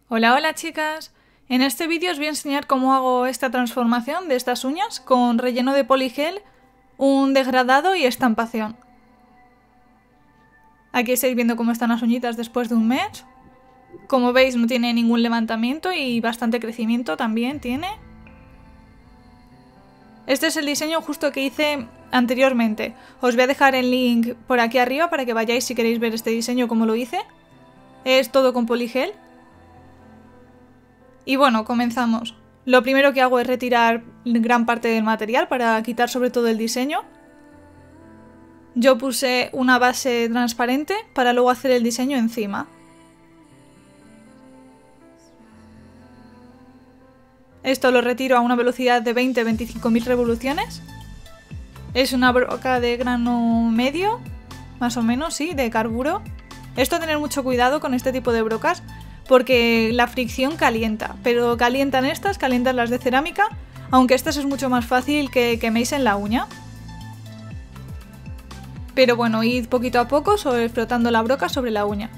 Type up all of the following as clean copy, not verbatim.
Hola, hola chicas. En este vídeo os voy a enseñar cómo hago esta transformación de estas uñas con relleno de poligel, un degradado y estampación. Aquí estáis viendo cómo están las uñitas después de un mes. Como veis no tiene ningún levantamiento y bastante crecimiento también tiene. Este es el diseño justo que hice anteriormente. Os voy a dejar el link por aquí arriba para que vayáis si queréis ver este diseño como lo hice. Es todo con poligel. Y bueno, comenzamos. Lo primero que hago es retirar gran parte del material para quitar sobre todo el diseño. Yo puse una base transparente para luego hacer el diseño encima. Esto lo retiro a una velocidad de 20-25.000 revoluciones. Es una broca de grano medio, más o menos, sí, de carburo. Esto tener mucho cuidado con este tipo de brocas porque la fricción calienta, pero calientan estas, calientan las de cerámica, aunque estas es mucho más fácil que queméis en la uña. Pero bueno, id poquito a poco frotando la broca sobre la uña.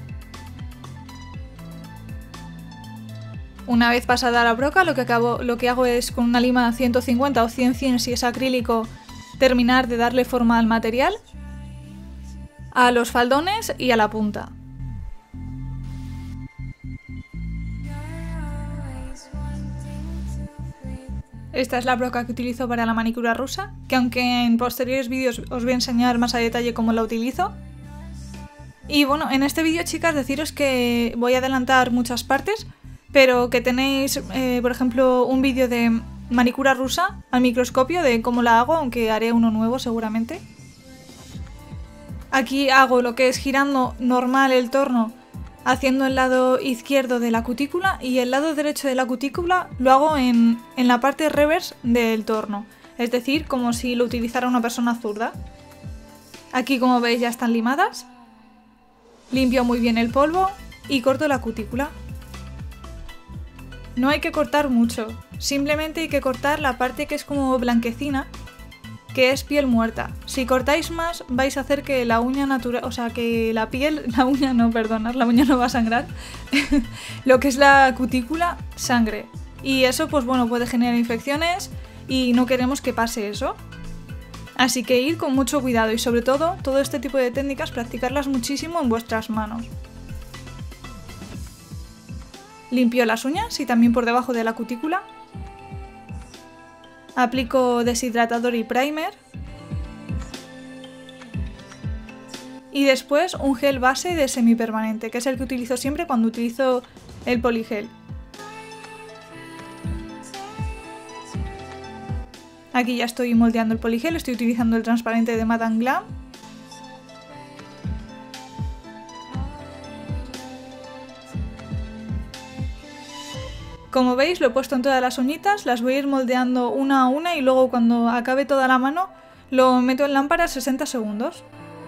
Una vez pasada la broca, lo que hago es con una lima 150 o 100 si es acrílico, terminar de darle forma al material, a los faldones y a la punta. Esta es la broca que utilizo para la manicura rusa, que aunque en posteriores vídeos os voy a enseñar más a detalle cómo la utilizo. Y bueno, en este vídeo, chicas, deciros que voy a adelantar muchas partes, pero que tenéis, por ejemplo, un vídeo de manicura rusa al microscopio de cómo la hago, aunque haré uno nuevo seguramente. Aquí hago lo que es girando normal el torno, haciendo el lado izquierdo de la cutícula y el lado derecho de la cutícula lo hago en la parte reverse del torno, es decir, como si lo utilizara una persona zurda. Aquí, como veis, ya están limadas. Limpio muy bien el polvo y corto la cutícula. No hay que cortar mucho, simplemente hay que cortar la parte que es como blanquecina, que es piel muerta. Si cortáis más vais a hacer que la uña natural, o sea que la piel, la uña no, perdonad, la uña no va a sangrar, lo que es la cutícula sangre. Y eso pues bueno puede generar infecciones y no queremos que pase eso. Así que id con mucho cuidado y sobre todo este tipo de técnicas practicarlas muchísimo en vuestras manos. Limpio las uñas y también por debajo de la cutícula. Aplico deshidratador y primer. Y después un gel base de semipermanente, que es el que utilizo siempre cuando utilizo el poligel. Aquí ya estoy moldeando el poligel, estoy utilizando el transparente de Madame Glam. Como veis lo he puesto en todas las uñitas, las voy a ir moldeando una a una y luego cuando acabe toda la mano lo meto en lámpara 60 segundos.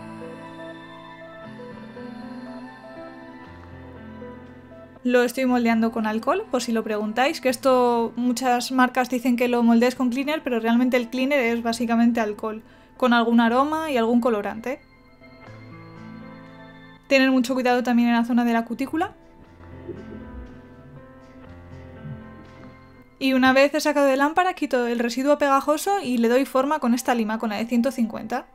Lo estoy moldeando con alcohol, por si lo preguntáis, que esto muchas marcas dicen que lo moldees con cleaner, pero realmente el cleaner es básicamente alcohol, con algún aroma y algún colorante. Tener mucho cuidado también en la zona de la cutícula. Y una vez he sacado de lámpara, quito el residuo pegajoso y le doy forma con esta lima, con la de 150.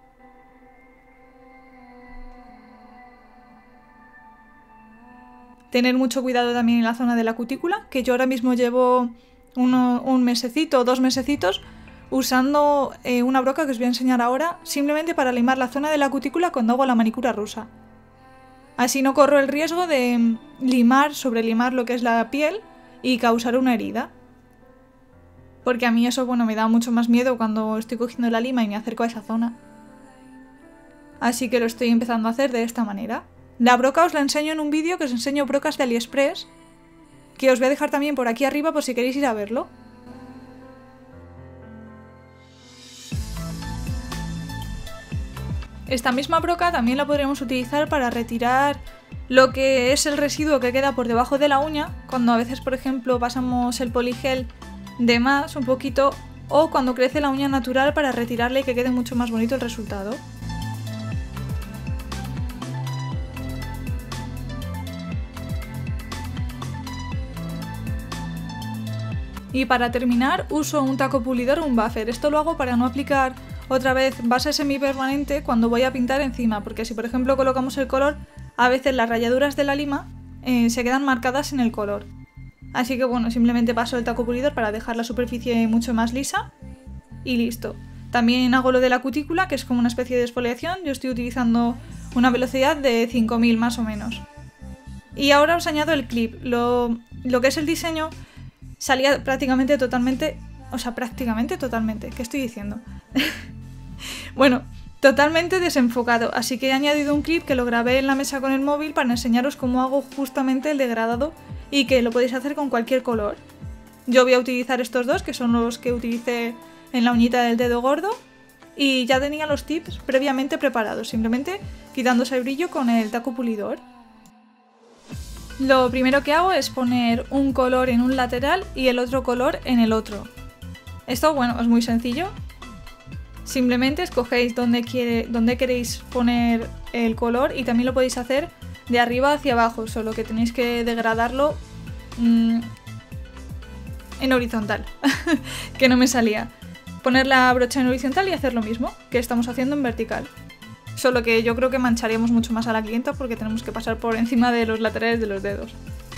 Tener mucho cuidado también en la zona de la cutícula, que yo ahora mismo llevo un mesecito o 2 mesecitos usando una broca que os voy a enseñar ahora, simplemente para limar la zona de la cutícula cuando hago la manicura rusa. Así no corro el riesgo de sobrelimar lo que es la piel y causar una herida. Porque a mí eso, bueno, me da mucho más miedo cuando estoy cogiendo la lima y me acerco a esa zona. Así que lo estoy empezando a hacer de esta manera. La broca os la enseño en un vídeo que os enseño brocas de AliExpress, que os voy a dejar también por aquí arriba por si queréis ir a verlo. Esta misma broca también la podremos utilizar para retirar lo que es el residuo que queda por debajo de la uña, cuando a veces, por ejemplo, pasamos el poligel de más un poquito, o cuando crece la uña natural para retirarle y que quede mucho más bonito el resultado. Y para terminar uso un taco pulidor o un buffer. Esto lo hago para no aplicar otra vez base semipermanente cuando voy a pintar encima, porque si por ejemplo colocamos el color, a veces las rayaduras de la lima se quedan marcadas en el color. Así que bueno, simplemente paso el taco pulidor para dejar la superficie mucho más lisa y listo. También hago lo de la cutícula, que es como una especie de exfoliación. Yo estoy utilizando una velocidad de 5000 más o menos. Y ahora os añado el clip. Lo que es el diseño salía prácticamente totalmente... O sea, prácticamente totalmente. ¿Qué estoy diciendo? Bueno, totalmente desenfocado. Así que he añadido un clip que lo grabé en la mesa con el móvil para enseñaros cómo hago justamente el degradado y que lo podéis hacer con cualquier color. Yo voy a utilizar estos dos, que son los que utilicé en la uñita del dedo gordo, y ya tenía los tips previamente preparados, simplemente quitándose el brillo con el taco pulidor. Lo primero que hago es poner un color en un lateral y el otro color en el otro. Esto, bueno, es muy sencillo. Simplemente escogéis dónde queréis poner el color y también lo podéis hacer de arriba hacia abajo, solo que tenéis que degradarlo en horizontal, que no me salía. Poner la brocha en horizontal y hacer lo mismo que estamos haciendo en vertical. Solo que yo creo que mancharíamos mucho más a la clienta porque tenemos que pasar por encima de los laterales de los dedos.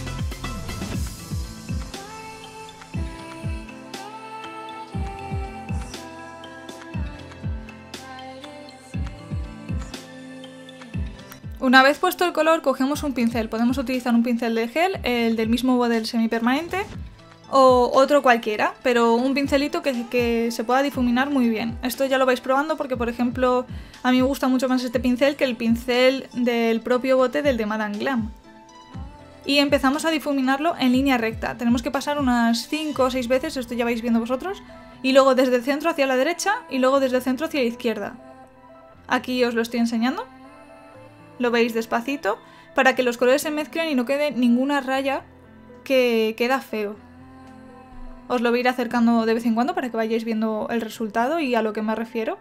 Una vez puesto el color, cogemos un pincel. Podemos utilizar un pincel de gel, el del mismo modelo semipermanente, o otro cualquiera, pero un pincelito que se pueda difuminar muy bien. Esto ya lo vais probando porque, por ejemplo, a mí me gusta mucho más este pincel que el pincel del propio bote del de Madame Glam. Y empezamos a difuminarlo en línea recta. Tenemos que pasar unas 5 o 6 veces, esto ya vais viendo vosotros, y luego desde el centro hacia la derecha y luego desde el centro hacia la izquierda. Aquí os lo estoy enseñando. Lo veis despacito para que los colores se mezclen y no quede ninguna raya que queda feo. Os lo voy a ir acercando de vez en cuando para que vayáis viendo el resultado y a lo que me refiero.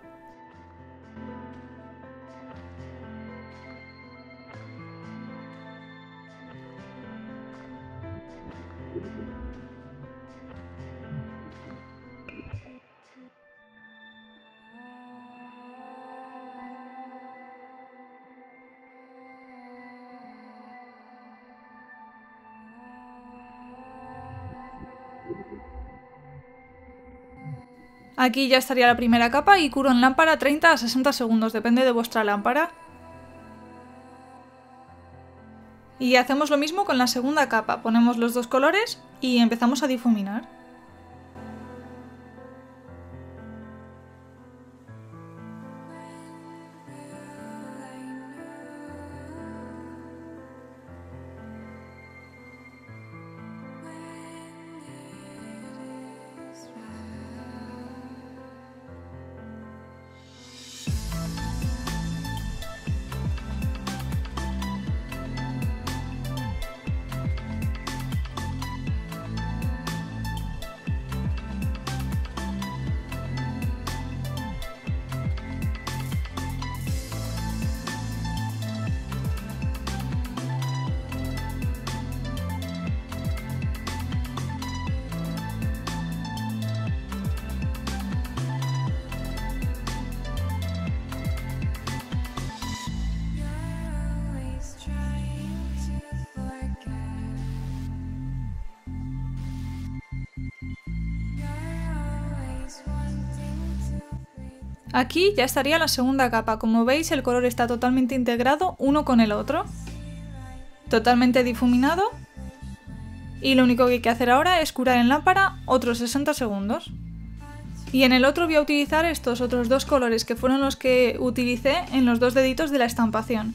Aquí ya estaría la primera capa y curo en lámpara 30 a 60 segundos, depende de vuestra lámpara. Y hacemos lo mismo con la segunda capa, ponemos los dos colores y empezamos a difuminar. Aquí ya estaría la segunda capa. Como veis, el color está totalmente integrado uno con el otro. Totalmente difuminado. Y lo único que hay que hacer ahora es curar en lámpara otros 60 segundos. Y en el otro voy a utilizar estos otros dos colores que fueron los que utilicé en los dos deditos de la estampación.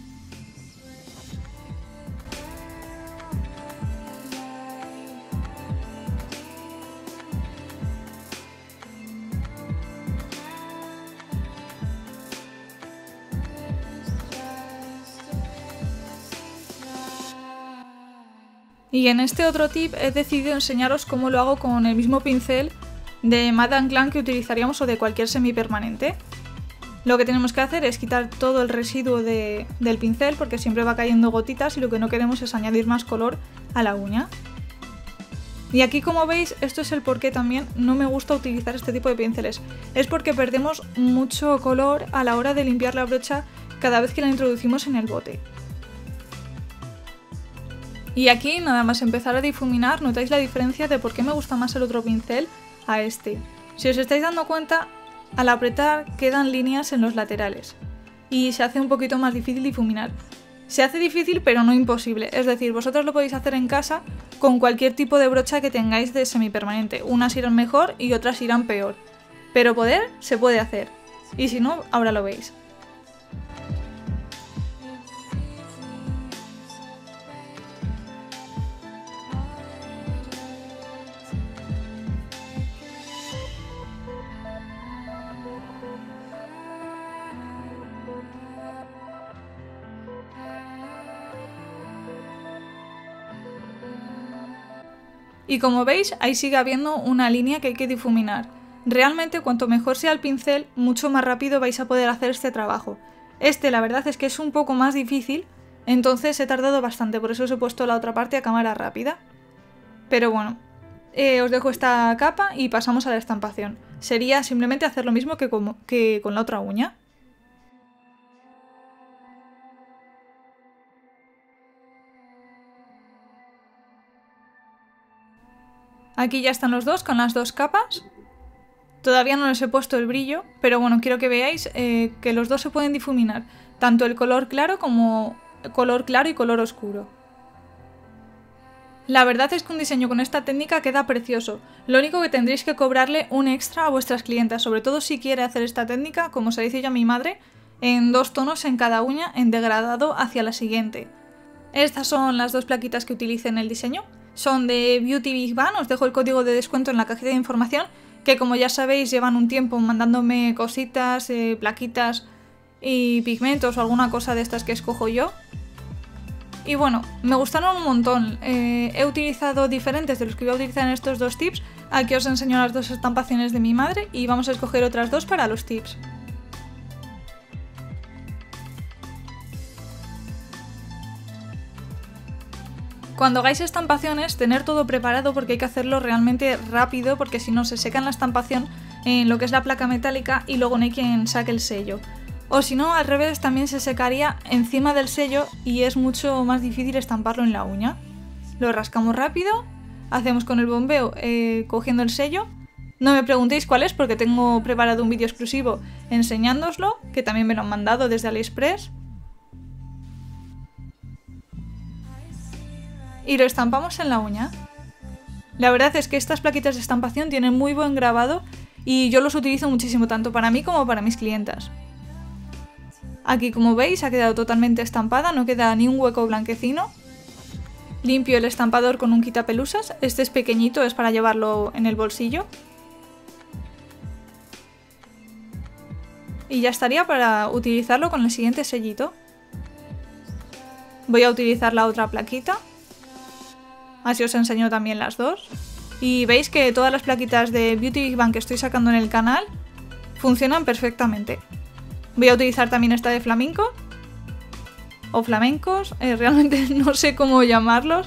Y en este otro tip he decidido enseñaros cómo lo hago con el mismo pincel de Madame Glam que utilizaríamos o de cualquier semipermanente. Lo que tenemos que hacer es quitar todo el residuo del pincel porque siempre va cayendo gotitas y lo que no queremos es añadir más color a la uña. Y aquí, como veis, esto es el por qué también no me gusta utilizar este tipo de pinceles. Es porque perdemos mucho color a la hora de limpiar la brocha cada vez que la introducimos en el bote. Y aquí, nada más empezar a difuminar, notáis la diferencia de por qué me gusta más el otro pincel a este. Si os estáis dando cuenta, al apretar quedan líneas en los laterales y se hace un poquito más difícil difuminar. Se hace difícil pero no imposible, es decir, vosotros lo podéis hacer en casa con cualquier tipo de brocha que tengáis de semipermanente. Unas irán mejor y otras irán peor, pero poder se puede hacer, y si no, ahora lo veis. Y como veis, ahí sigue habiendo una línea que hay que difuminar. Realmente, cuanto mejor sea el pincel, mucho más rápido vais a poder hacer este trabajo. La verdad es que es un poco más difícil, entonces he tardado bastante, por eso os he puesto la otra parte a cámara rápida. Pero bueno, os dejo esta capa y pasamos a la estampación. Sería simplemente hacer lo mismo que con la otra uña. Aquí ya están los dos con las dos capas. Todavía no les he puesto el brillo, pero bueno, quiero que veáis que los dos se pueden difuminar. Tanto el color claro como color claro y color oscuro. La verdad es que un diseño con esta técnica queda precioso. Lo único que tendréis que cobrarle un extra a vuestras clientas, sobre todo si quiere hacer esta técnica, como se dice yo a mi madre, en 2 tonos en cada uña en degradado hacia la siguiente. Estas son las 2 plaquitas que utilicé en el diseño. Son de Beauty Big Bang, os dejo el código de descuento en la cajita de información, que como ya sabéis llevan un tiempo mandándome cositas, plaquitas y pigmentos o alguna cosa de estas que escojo yo. Y bueno, me gustaron un montón. He utilizado diferentes de los que voy a utilizar en estos 2 tips. Aquí os enseño las 2 estampaciones de mi madre y vamos a escoger otras 2 para los tips. Cuando hagáis estampaciones, tener todo preparado porque hay que hacerlo realmente rápido, porque si no se seca en la estampación en lo que es la placa metálica y luego no hay quien saque el sello. O si no, al revés, también se secaría encima del sello y es mucho más difícil estamparlo en la uña. Lo rascamos rápido, hacemos con el bombeo cogiendo el sello. No me preguntéis cuál es porque tengo preparado un vídeo exclusivo enseñándoslo, que también me lo han mandado desde AliExpress. Y lo estampamos en la uña. La verdad es que estas plaquitas de estampación tienen muy buen grabado y yo los utilizo muchísimo, tanto para mí como para mis clientas. Aquí, como veis, ha quedado totalmente estampada, no queda ni un hueco blanquecino. Limpio el estampador con un quitapelusas, este es pequeñito, es para llevarlo en el bolsillo. Y ya estaría para utilizarlo con el siguiente sellito. Voy a utilizar la otra plaquita. Así os enseño también las 2. Y veis que todas las plaquitas de Beauty Big Bang que estoy sacando en el canal funcionan perfectamente. Voy a utilizar también esta de flamenco. O flamencos, realmente no sé cómo llamarlos.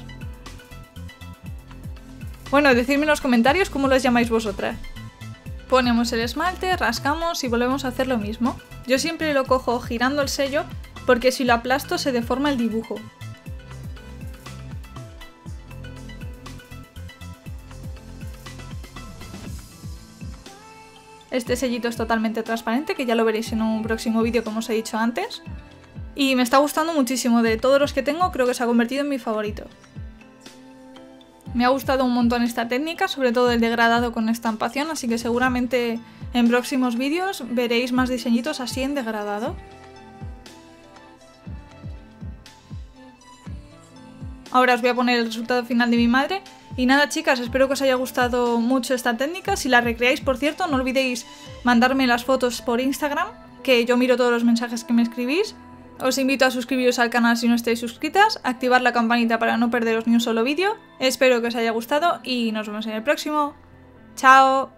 Bueno, decidme en los comentarios cómo los llamáis vosotras. Ponemos el esmalte, rascamos y volvemos a hacer lo mismo. Yo siempre lo cojo girando el sello porque si lo aplasto se deforma el dibujo. Este sellito es totalmente transparente, que ya lo veréis en un próximo vídeo como os he dicho antes. Y me está gustando muchísimo, de todos los que tengo creo que se ha convertido en mi favorito. Me ha gustado un montón esta técnica, sobre todo el degradado con estampación, así que seguramente en próximos vídeos veréis más diseñitos así en degradado. Ahora os voy a poner el resultado final de mi madre. Y nada, chicas, espero que os haya gustado mucho esta técnica. Si la recreáis, por cierto, no olvidéis mandarme las fotos por Instagram, que yo miro todos los mensajes que me escribís. Os invito a suscribiros al canal si no estáis suscritas, activar la campanita para no perderos ni un solo vídeo. Espero que os haya gustado y nos vemos en el próximo. ¡Chao!